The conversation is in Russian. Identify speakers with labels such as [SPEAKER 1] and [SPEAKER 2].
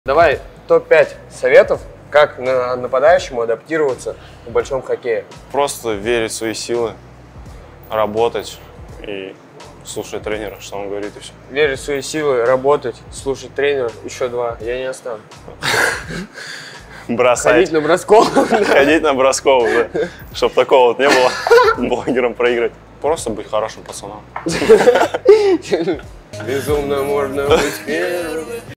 [SPEAKER 1] Давай топ-5 советов, как нападающему адаптироваться в большом хоккее.
[SPEAKER 2] Просто верить в свои силы, работать и слушать тренера, что он говорит, и все.
[SPEAKER 1] Верить в свои силы, работать, слушать тренера. Еще два, я не остану.
[SPEAKER 2] Бросать.
[SPEAKER 1] Ходить на бросковую.
[SPEAKER 2] Ходить на бросковую, да. Чтобы такого вот не было, блогером проиграть. Просто быть хорошим пацаном.
[SPEAKER 1] Безумно можно быть первым.